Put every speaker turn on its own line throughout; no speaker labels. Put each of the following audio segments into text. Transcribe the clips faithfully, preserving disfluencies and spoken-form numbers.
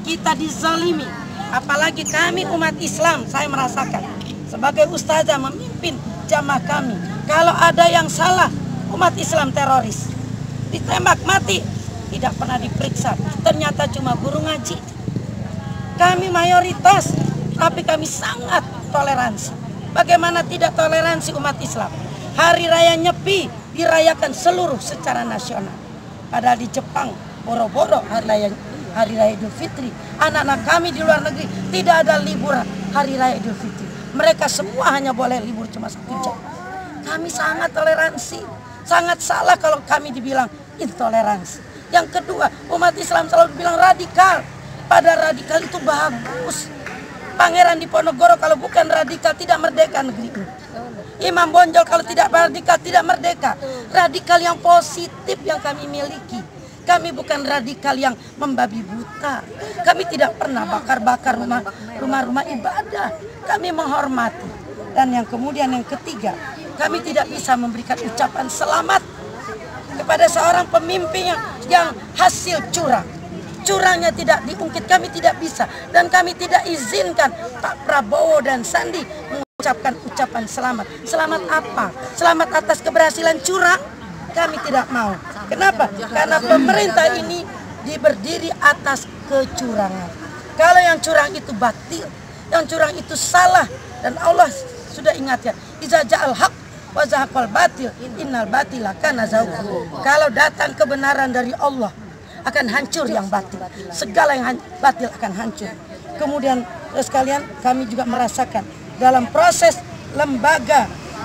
kita dizalimi. Apalagi kami umat Islam, saya merasakan sebagai ustazah memimpin jamaah kami. Kalau ada yang salah, umat Islam teroris, ditembak mati, tidak pernah diperiksa. Ternyata cuma guru ngaji. Kami mayoritas, tapi kami sangat toleransi. Bagaimana tidak toleransi umat Islam? Hari Raya Nyepi dirayakan seluruh secara nasional. Padahal di Jepang, boro-boro hari Raya Hari Raya Idul Fitri. Anak-anak kami di luar negeri tidak ada liburan Hari Raya Idul Fitri. Mereka semua hanya boleh libur cuma satu jam. Kami sangat toleransi. Sangat salah kalau kami dibilang intoleransi. Yang kedua, umat Islam selalu dibilang radikal. Pada radikal itu bagus. Pangeran Diponegoro kalau bukan radikal tidak merdeka negeri ini. Imam Bonjol kalau tidak radikal tidak merdeka. Radikal yang positif yang kami miliki. Kami bukan radikal yang membabi buta. Kami tidak pernah bakar-bakar rumah rumah-rumah ibadah. Kami menghormati. Dan yang kemudian yang ketiga, kami tidak bisa memberikan ucapan selamat kepada seorang pemimpin yang, yang hasil curang. Curangnya tidak diungkit, kami tidak bisa. Dan kami tidak izinkan Pak Prabowo dan Sandi mengucapkan ucapan selamat. Selamat apa? Selamat atas keberhasilan curang? Kami tidak mau. Kenapa? Karena pemerintah ini berdiri atas kecurangan. Kalau yang curang itu batil, yang curang itu salah. Dan Allah sudah ingatkan, iza ja'al haq wa zahaqal batil, innal batila kana zahuqa. Kalau datang kebenaran dari Allah, akan hancur yang batil. Segala yang batil akan hancur. Kemudian sekalian, kami juga merasakan dalam proses lembaga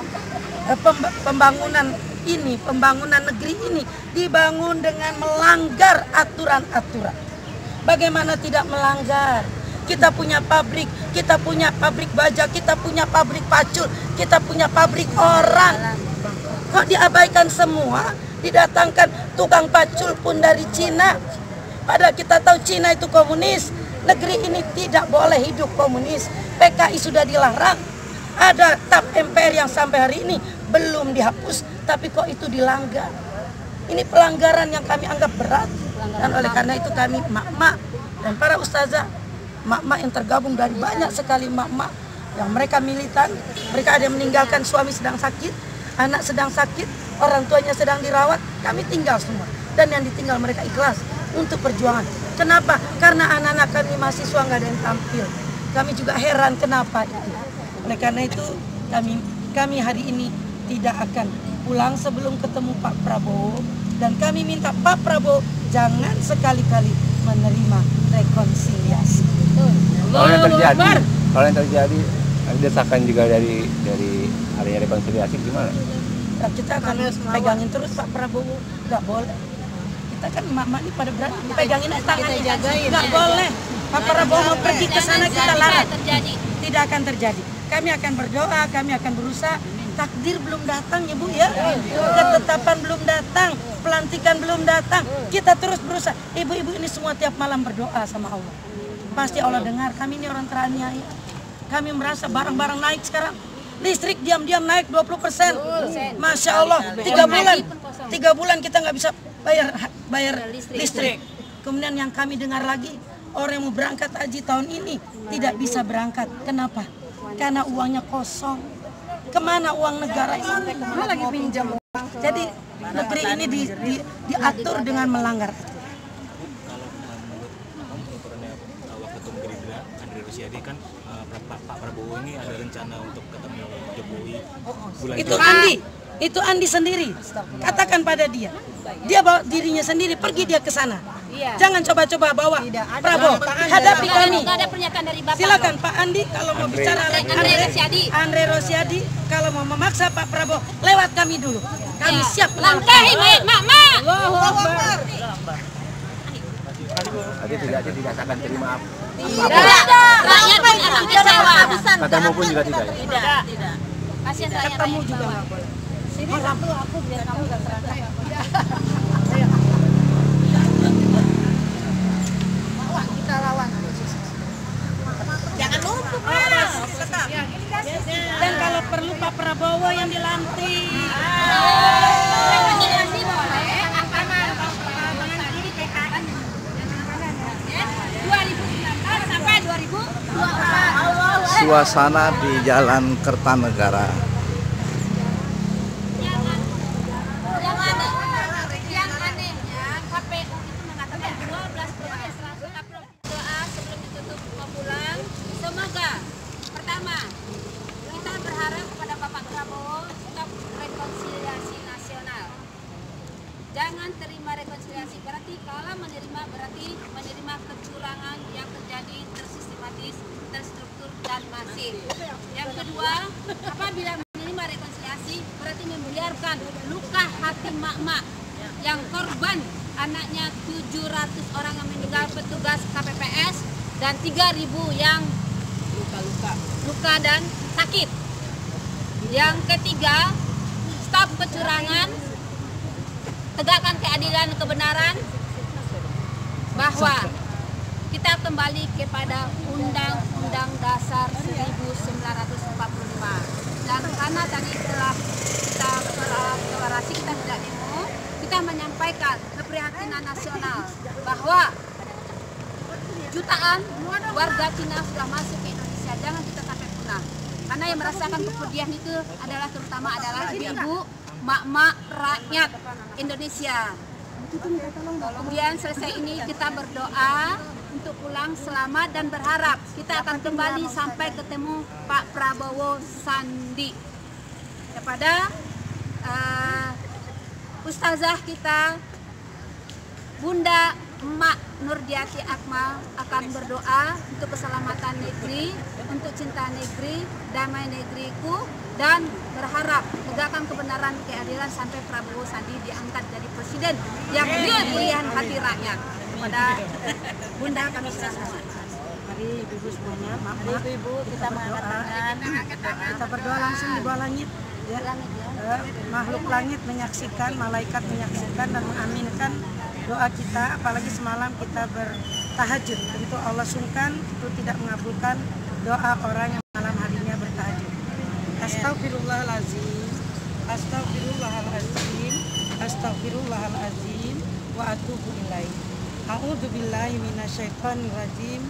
pembangunan ini, pembangunan negeri ini dibangun dengan melanggar aturan-aturan. Bagaimana tidak melanggar? Kita punya pabrik, kita punya pabrik baja, kita punya pabrik pacul, kita punya pabrik orang. Kok diabaikan semua? Didatangkan tukang pacul pun dari Cina. Padahal kita tahu Cina itu komunis. Negeri ini tidak boleh hidup komunis. P K I sudah dilarang. Ada T A P M P R yang sampai hari ini belum dihapus, tapi kok itu dilanggar. Ini pelanggaran yang kami anggap berat. Dan oleh karena itu kami mak-mak dan para ustazah, mak-mak yang tergabung dari banyak sekali mak-mak yang mereka militan. Mereka ada yang meninggalkan suami sedang sakit, anak sedang sakit, orang tuanya sedang dirawat, kami tinggal semua. Dan yang ditinggal mereka ikhlas untuk perjuangan. Kenapa? Karena anak-anak kami mahasiswa nggak ada yang tampil. Kami juga heran kenapa itu. Oleh karena itu kami kami hari ini tidak akan pulang sebelum ketemu Pak Prabowo. Dan kami minta Pak Prabowo jangan sekali-kali menerima rekonsiliasi.
Kalau yang terjadi, kalau yang terjadi desakan juga dari dari area rekonsiliasi gimana?
Nah, kita akan pegangin terus Pak Prabowo, nggak boleh. Kita kan emak-emak ini pada berani pegangin tangannya, nggak boleh. Pak Prabowo mau pergi ke sana kita larang, tidak akan terjadi. Kami akan berdoa, kami akan berusaha. Takdir belum datang ya Bu ya, ketetapan belum datang, pelantikan belum datang. Kita terus berusaha. Ibu-ibu ini semua tiap malam berdoa sama Allah. Pasti Allah dengar. Kami ini orang teraniaya. Kami merasa barang-barang naik sekarang. Listrik diam-diam naik dua puluh persen. Masya Allah, tiga bulan, tiga bulan kita nggak bisa bayar bayar listrik. Kemudian yang kami dengar lagi, orang yang mau berangkat haji tahun ini tidak bisa berangkat. Kenapa? Karena uangnya kosong. Kemana uang negara ini? Kemana lagi pinjam uang? Jadi negeri ini di, di, diatur dengan melanggar.
Kalau menurut ukurannya Waketum Gerindra, Andre Rosiade kan uh, Pak Prabowo ini ada rencana untuk ketemu Jokowi bulan
Itu Andi, itu Andi sendiri. Katakan pada dia, dia bawa dirinya sendiri pergi dia ke sana. Iya. Jangan coba-coba bawa Prabowo, hadapi kami. Silakan Pak Andi kalau mau
Andre.
bicara
Andre,
Andre,
Rosiadi.
Andre Rosiadi kalau mau memaksa Pak Prabowo lewat kami dulu. Kami
Ya.
siap
Langkahi mayat mak-mak.
Allahu Akbar.
Jadi tidak tidak akan terima apa.
Tidak. Rakyat pun akan kecewa.
Ketemu pun juga tidak. Ya?
Tidak. Tidak. Kasihan rakyat.
Ketemu juga nggak boleh. Sini satu aku biar kamu nggak serangkap. Kita lawan. Jangan lupa Pak. Dan kalau perlu Pak Prabowo yang dilantik.
Rekonsiliasi boleh. dua ribu
suasana di Jalan Kertanegara.
Yang aneh, yang anehnya K P U itu mengatakan dua belas Februari doa sebelum ditutup mau pulang. Semoga pertama kita berharap kepada Bapak Prabowo stop rekonsiliasi nasional. Jangan terima rekonsiliasi, berarti kalau menerima berarti menerima kecurangan yang terjadi tersistematis, terstruktur dan masif. Yang kedua, apabila menerima rekonsiliasi berarti membiarkan luka hati mak-mak yang korban anaknya tujuh ratus orang yang meninggal petugas K P P S dan tiga ribu yang luka-luka, luka dan sakit. Yang ketiga, stop kecurangan, tegakkan keadilan dan kebenaran, bahwa kita kembali kepada Undang-Undang Dasar seribu sembilan ratus empat puluh lima. Dan karena tadi telah kita deklarasi, kita tidak demo, kita menyampaikan keprihatinan nasional bahwa jutaan warga Cina sudah masuk ke Indonesia. Jangan kita sampai punah. Karena yang merasakan kepedihan itu adalah terutama adalah ibu, mak-mak rakyat Indonesia. Kemudian selesai ini kita berdoa untuk pulang selamat dan berharap kita akan kembali sampai ketemu Pak Prabowo Sandi. Kepada uh, Ustazah kita Bunda Emak Nurdiati Akmal akan berdoa untuk keselamatan negeri, untuk cinta negeri, damai negeriku, dan berharap tegakkan kebenaran keadilan sampai Prabowo Sandi diangkat jadi presiden yang dengan pilihan hati rakyat. Kepada Bunda kami serahkan.
Mari ibu-ibu semuanya, maaf,
Mari ibu-ibu kita mengangkat tangan.
kita berdoa langsung di bawah langit. Ya. Eh, makhluk langit menyaksikan, malaikat menyaksikan dan mengaminkan doa kita. Apalagi semalam kita bertahajud, tentu Allah sungkan itu tidak mengabulkan doa orang yang malam harinya bertahajud. Astagfirullahalazim, astagfirullahalazim, astagfirullahalazim, wa atubu ilaih. A'udzubillahi minasyaitonirrajim.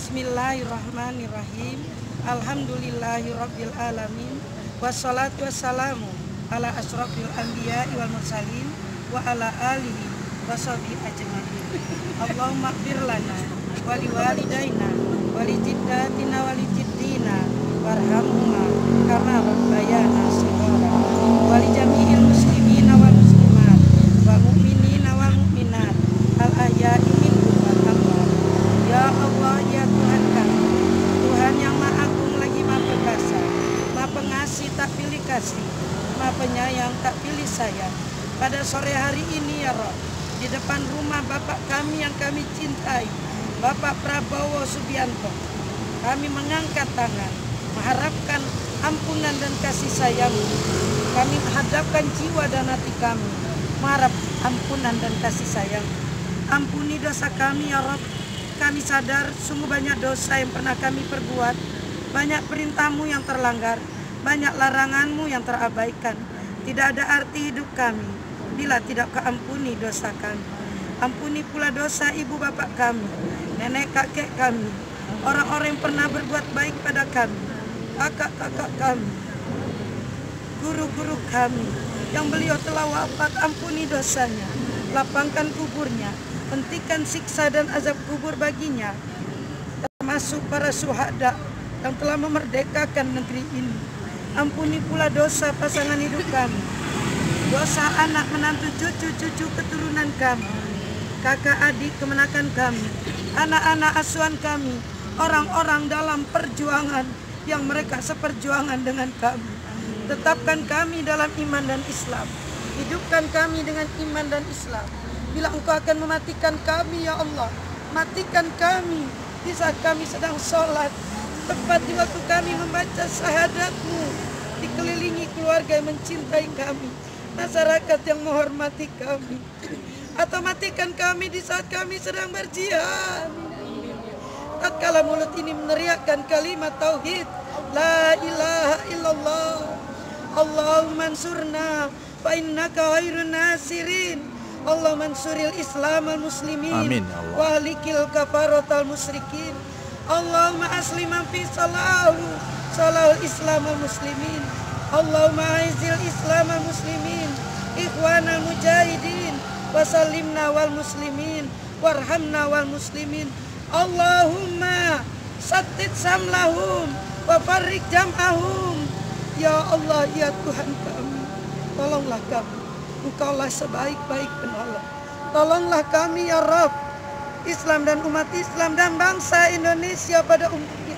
Bismillahirrahmanirrahim. Alhamdulillahirabbil alamin. Wassalatu wassalamu ala asrofil anbiya wal mursalin wa ala alihi washabihi ajmain. Allahumma ighfir lana wa liwalidaina wa lijiddatina wa lijiddina warhamhuma kama rabbayana shighara wa lijami'il muslimina wal muslimat wal mu'minina wal mu'minat al ahya'i minhum wal amwat. Ya Allah, ya Tuhan kami, Tuhan yang Maha Agung lagi Maha Perkasa, Maha Pengasih tak pilih kasih, Maha Penyayang tak pilih sayang. Pada sore hari ini ya Rabb, di depan rumah Bapak kami yang kami cintai, Bapak Prabowo Subianto, kami mengangkat tangan, mengharapkan ampunan dan kasih sayang. Kami menghadapkan jiwa dan hati kami, mengharap ampunan dan kasih sayang. Ampuni dosa kami ya Rabb. Kami sadar sungguh banyak dosa yang pernah kami perbuat, banyak perintah-Mu yang terlanggar, banyak larangan-Mu yang terabaikan. Tidak ada arti hidup kami bila tidak Kau ampuni dosa kami. Ampuni pula dosa ibu bapak kami, nenek kakek kami, orang-orang yang pernah berbuat baik pada kami, kakak-kakak kami, guru-guru kami yang beliau telah wafat. Ampuni dosanya, lapangkan kuburnya, hentikan siksa dan azab kubur baginya, termasuk para syuhada yang telah memerdekakan negeri ini. Ampuni pula dosa pasangan hidup kami, dosa anak menantu cucu-cucu keturunan kami, kakak adik kemenakan kami, anak-anak asuhan kami, orang-orang dalam perjuangan yang mereka seperjuangan dengan kami. Tetapkan kami dalam iman dan Islam, hidupkan kami dengan iman dan Islam. Bila Engkau akan mematikan kami ya Allah, matikan kami di saat kami sedang sholat, tepat di waktu kami membaca syahadat-Mu, dikelilingi keluarga yang mencintai kami, masyarakat yang menghormati kami. Atau matikan kami di saat kami sedang berjihad, tatkala mulut ini meneriakkan kalimat tauhid la ilaha illallah. Allahumma ansurna fa innaka khairun nasirin. Allah mansuril Islam al muslimin,
Amin, ya Allah.
wa halikil kafaratal musyrikin.
Allahumma aslim man fi salahu salahul islam wal muslimin. Allahumma aizil islam wal muslimin, ikhwanal mujahidin, wasallimna wal muslimin, warhamna wal muslimin. Allahumma sattid samlahum wa farrik jam'ahum. Ya Allah, ya Tuhan kami, tolonglah kami. Engkaulah sebaik-baik penolong. Tolonglah kami ya Rabb, Islam dan umat Islam dan bangsa Indonesia pada umumnya.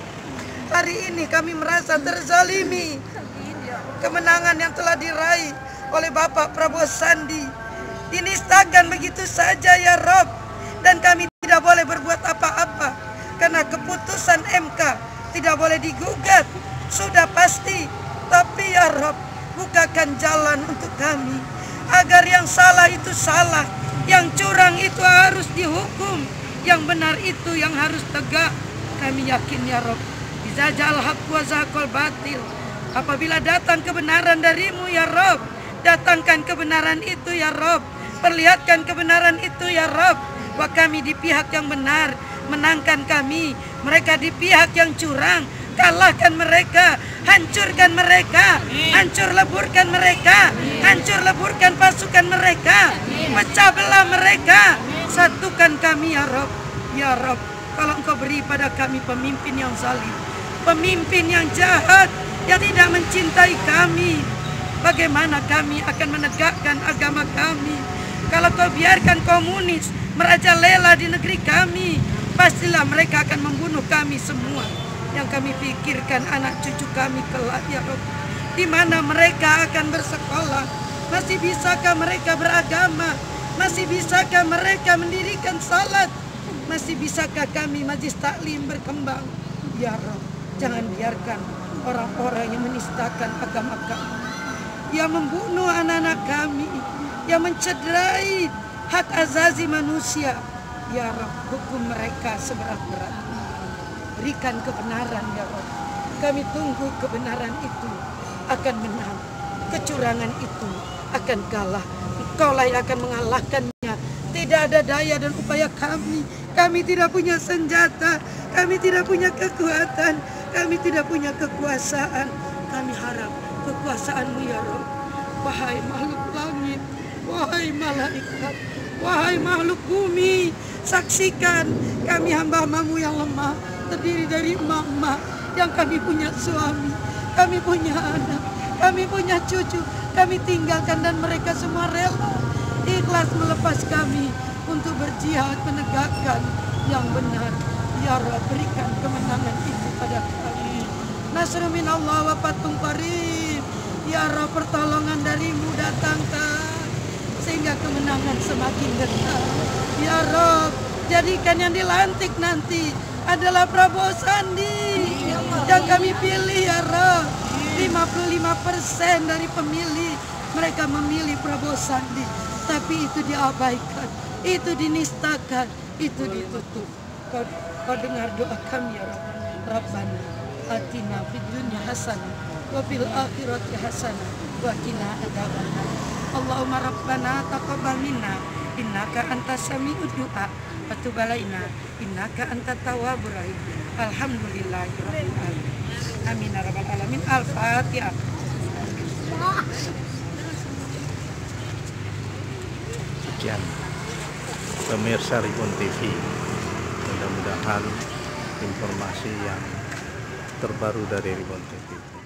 Hari ini kami merasa terzalimi. Kemenangan yang telah diraih oleh Bapak Prabowo Sandi dinistakan begitu saja ya Rob, dan kami tidak boleh berbuat apa-apa karena keputusan M K tidak boleh digugat, sudah pasti. Tapi ya Rob, bukakan jalan untuk kami agar yang salah itu salah, yang curang itu harus dihukum, yang benar itu yang harus tegak. Kami yakin ya Rob, izajal haq wa zaqal batil. Apabila datang kebenaran darimu ya Rob, datangkan kebenaran itu ya Rob, perlihatkan kebenaran itu ya Rob. Bahwa kami di pihak yang benar, menangkan kami. Mereka di pihak yang curang, kalahkan mereka, hancurkan mereka, hancur leburkan mereka, hancur leburkan pasukan mereka, pecah belah mereka, satukan kami ya Rob. Ya Rob, kalau Engkau beri pada kami pemimpin yang zalim, pemimpin yang jahat, yang tidak mencintai kami, bagaimana kami akan menegakkan agama kami? Kalau Kau biarkan komunis merajalela di negeri kami, pastilah mereka akan membunuh kami semua. Yang kami pikirkan anak cucu kami kelak ya Rabb, di mana mereka akan bersekolah, masih bisakah mereka beragama, masih bisakah mereka mendirikan salat, masih bisakah kami majlis taklim berkembang? Ya Rabb, jangan biarkan orang-orang yang menistakan agama kami, yang membunuh anak-anak kami, yang mencederai hak azazi manusia. Ya Rabb, hukum mereka seberat-berat. Berikan kebenaran ya Rabb. Kami tunggu kebenaran itu akan menang, kecurangan itu akan kalah. Engkaulah yang akan mengalahkannya. Tidak ada daya dan upaya kami. Kami tidak punya senjata, kami tidak punya kekuatan, kami tidak punya kekuasaan. Kami harap kekuasaan-Mu ya Rabb. Wahai makhluk langit, wahai malaikat, wahai makhluk bumi, saksikan kami hamba-Mu yang lemah, terdiri dari emak-emak yang kami punya suami, kami punya anak, kami punya cucu, kami tinggalkan dan mereka semua rela ikhlas melepas kami untuk berjihad menegakkan yang benar. Ya Rabb, berikan kemenangan itu pada kami. Nasrun minallah wa fathun qarib. Ya Rabb, pertolongan darimu datangkan sehingga kemenangan semakin dekat. Ya Rabb, jadikan yang dilantik nanti adalah Prabowo Sandi yang kami pilih ya Rabb. lima puluh lima persen dari pemilih mereka memilih Prabowo Sandi, tapi itu diabaikan, itu dinistakan, itu ditutup. Kau, kau dengar doa kami ya Rabb. Rabbana atina fid dunya hasanah wa fil akhirati hasanah wa qina adzabannar. Allahumma rabbana taqabbal minna innaka antas sami'ud du'a wa tub alaina innaka antat tawwabur rahim. Alhamdulillahirabbil alamin. Amin ya rabbal alamin. Al-Fatihah.
Sekian pemirsa Ribon T V, mudah-mudahan informasi yang terbaru dari Ribon T V